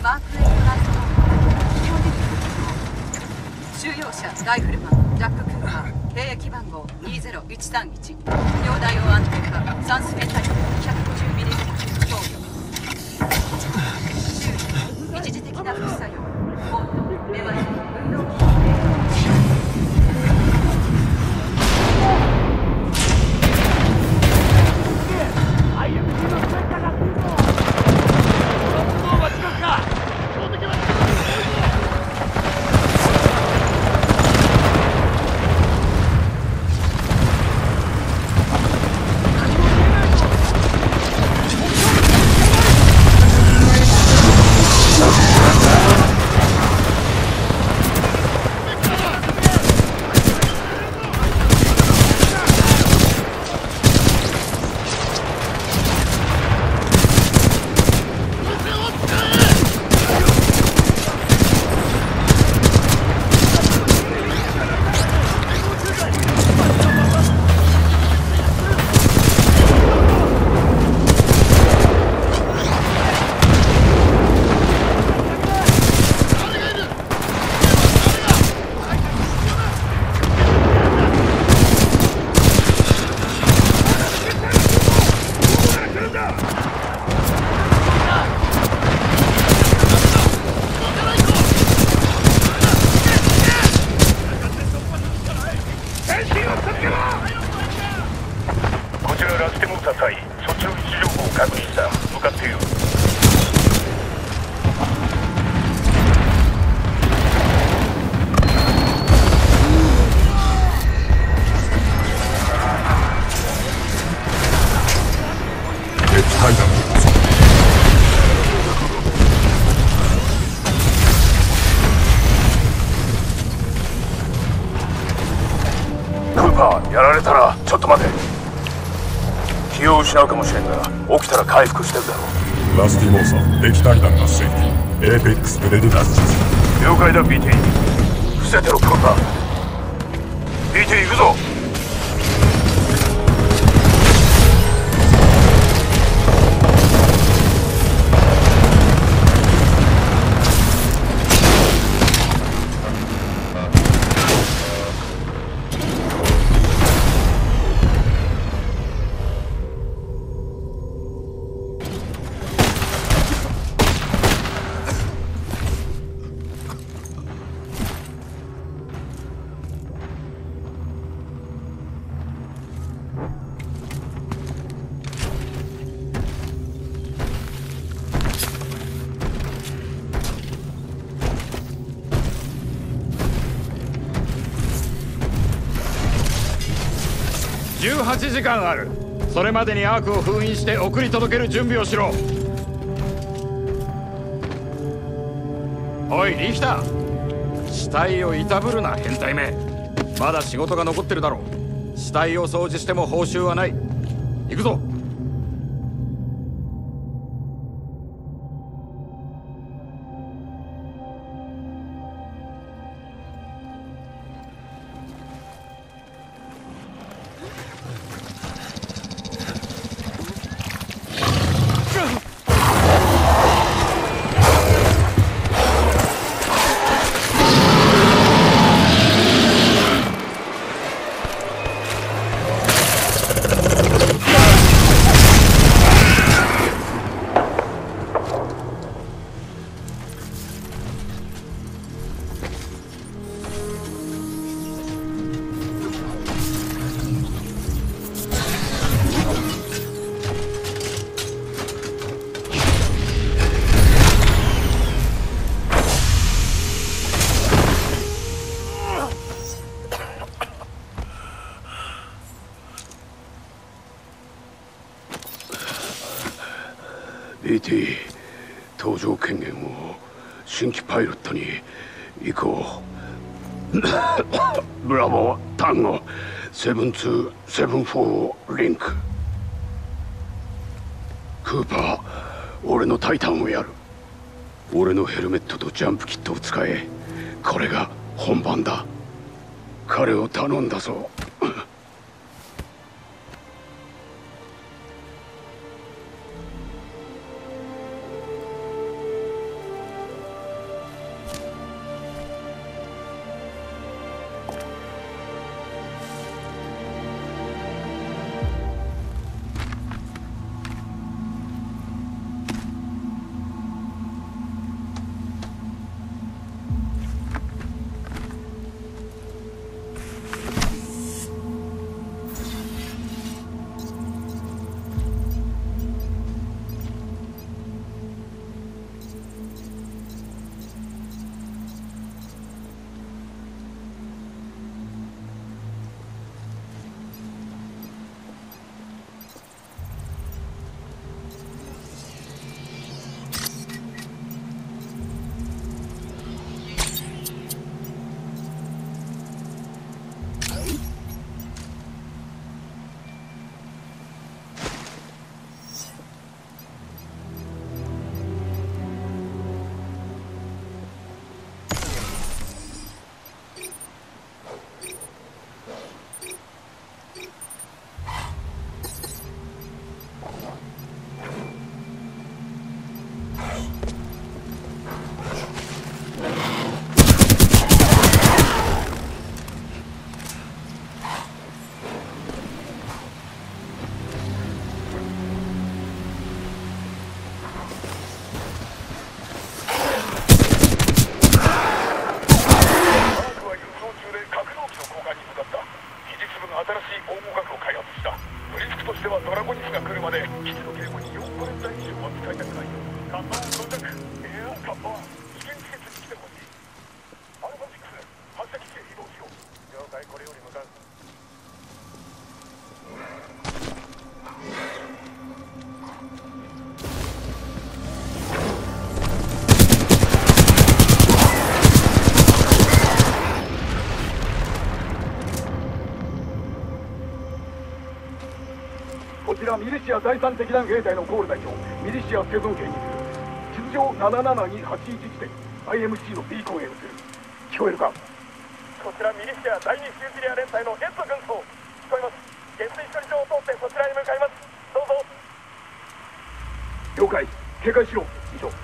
マークエイトナイト基本的に収容者ライフルマンジャック・クーパー、兵役番号20131、容体を安定化、酸素フェンタニル 250mg 投与。注意、一時的な副作用、嘔吐、めまい、運動器やられたらちょっと待て。気を失うかもしれんが起きたら回復してるだろう。 ラスティモーサー敵対弾が戦機エーペックスプレデターズ。 了解だ BT。 伏せてろクーパー。 BT 行くぞ。 18時間ある。それまでにアークを封印して送り届ける準備をしろ。おいリヒター、死体をいたぶるな変態め。まだ仕事が残ってるだろう。死体を掃除しても報酬はない。行くぞ。 BT、 搭乗権限を新規パイロットに移行。ブラボー、タンゴ、7274リンク。クーパー、俺のタイタンをやる。俺のヘルメットとジャンプキットを使え。これが本番だ。彼を頼んだぞ。 使いたくない。カッパを到着。いや、カッパは危険施設に来てほしい。アルファ6、発射基地へ移動しろ。了解、これより向かう。こちらミリシア第三敵団兵隊のコール隊長、ミリシアセブン兵にする。地図上77281地点 IMC のビーコンへ移る。聞こえるか。こちらミリシア第二フュージリア連隊のエッド軍曹。聞こえます。下水処理場を通ってそちらに向かいます。どうぞ。了解。警戒しろ。以上。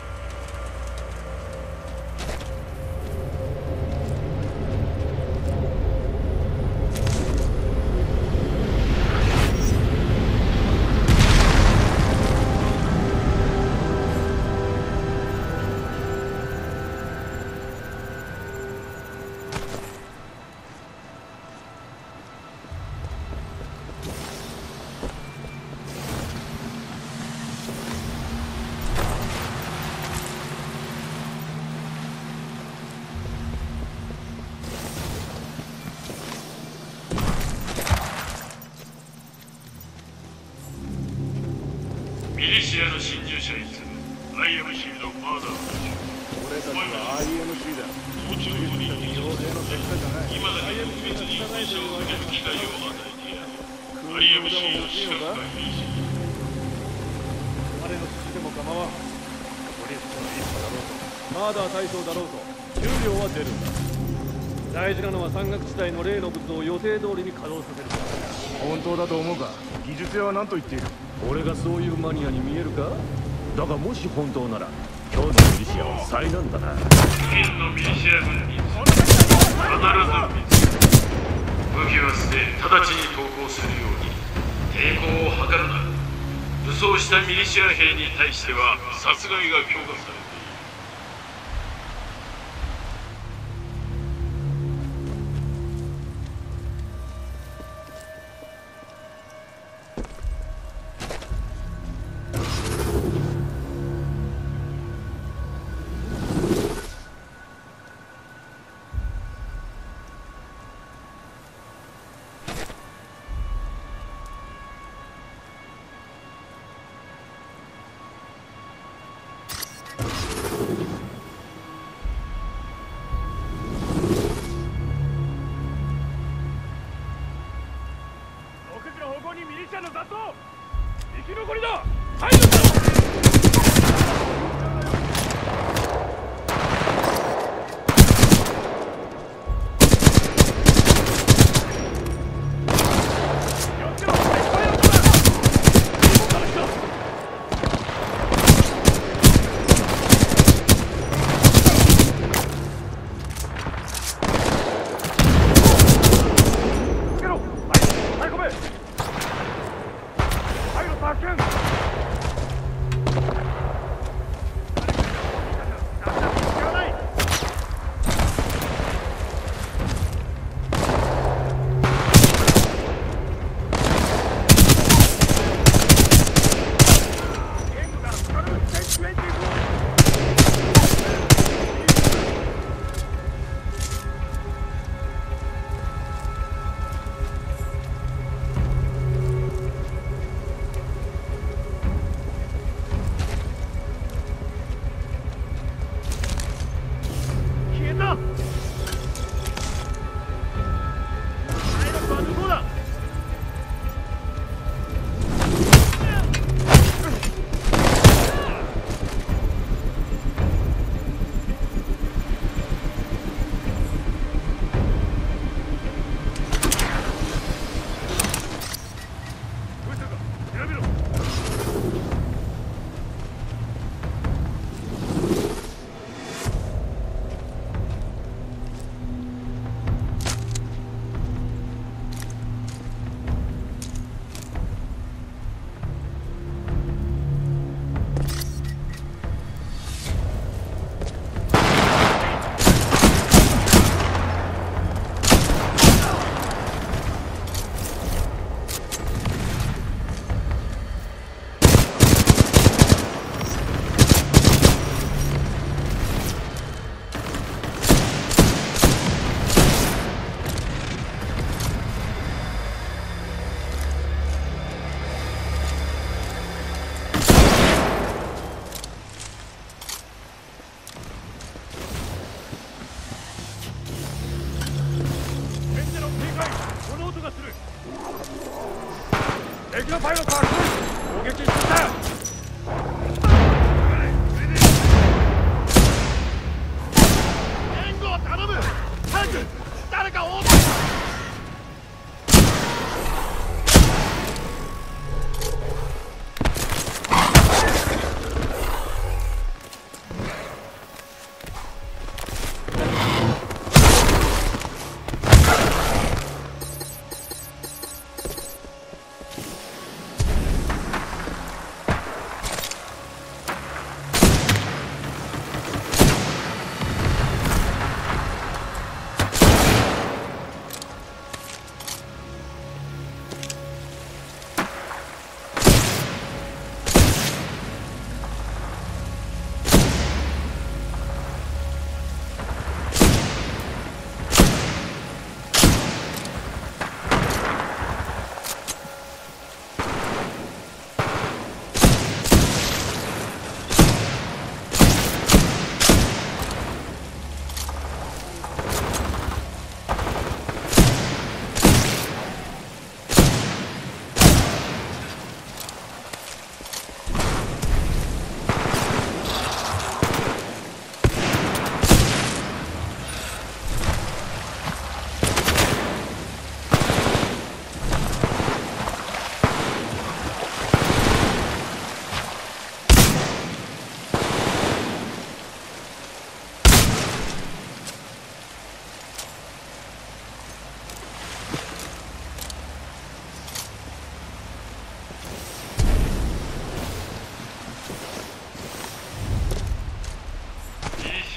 ミリシアの侵入者に次ぐ IMC のマーダー俺たちは IMC だ。 途中に妖精の結果じゃない。 今だけ特別に武者を受ける機会を与えてやる IMC の資格がミリシ彼の指示でも構わん。ポリスの一派だろうとマーダー大将だろうと給料は出るんだ。大事なのは山岳地帯の例の物を予定通りに稼働させるか。本当だと思うか。技術屋は何と言っている。俺がそういうマニアに見えるか。だがもし本当なら今日のミリシアは災難だな。 現のミリシア軍に必ず武器は捨て直ちに投降するように抵抗を図るな。武装したミリシア兵に対しては殺害が許可される。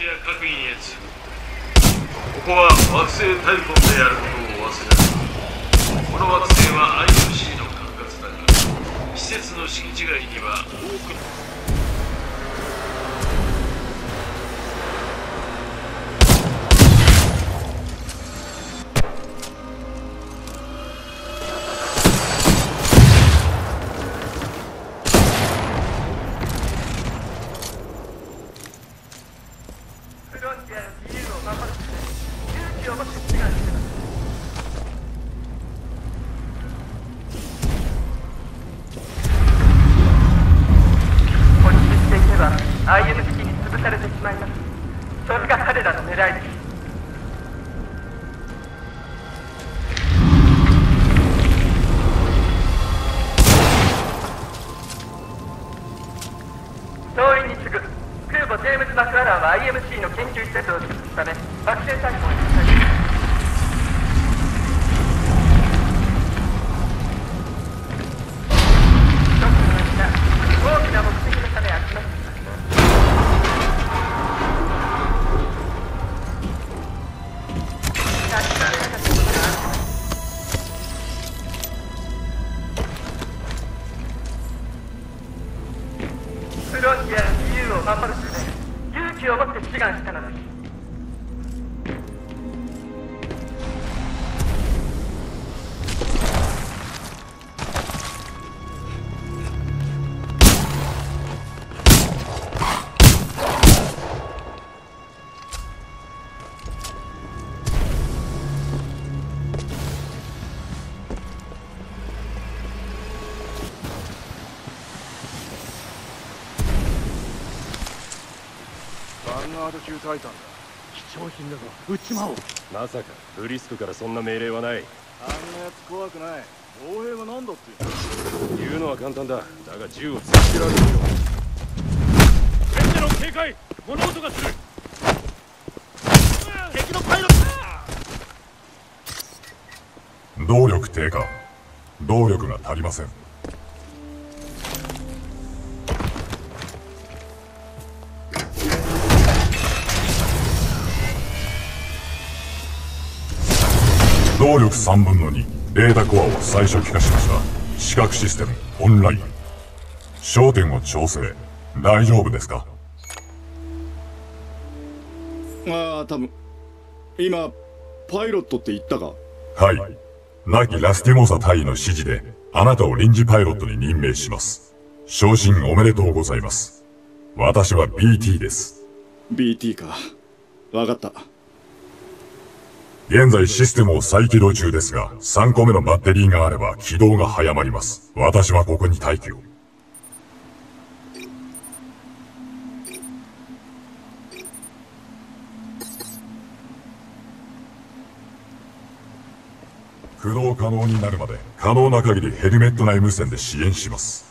シア各員へ通ここは惑星タイコンであることを忘れない。この惑星は IMC の管轄だが、施設の敷地外には多くの級タイタンだ。貴重品だぞ。撃ちまおう。 まさかブリスクからそんな命令はない。 あんなやつ怖くない。傭兵が何だって言うのは簡単だ。だが銃を突きつけられるよ。 全ての警戒。物音がする。敵のパイロット。 動力低下。動力が足りません。動力3分の2、データコアを最初帰化しました。視覚システム、オンライン。焦点を調整。大丈夫ですか？ ああ、多分。今、パイロットって言ったか？ はい。亡きラスティモーサ大尉の指示で、あなたを臨時パイロットに任命します。昇進おめでとうございます。私は BT です。 BT か。わかった。 現在システムを再起動中ですが、3個目のバッテリーがあれば起動が早まります。私はここに待機を。駆動可能になるまで可能な限りヘルメット内無線で支援します。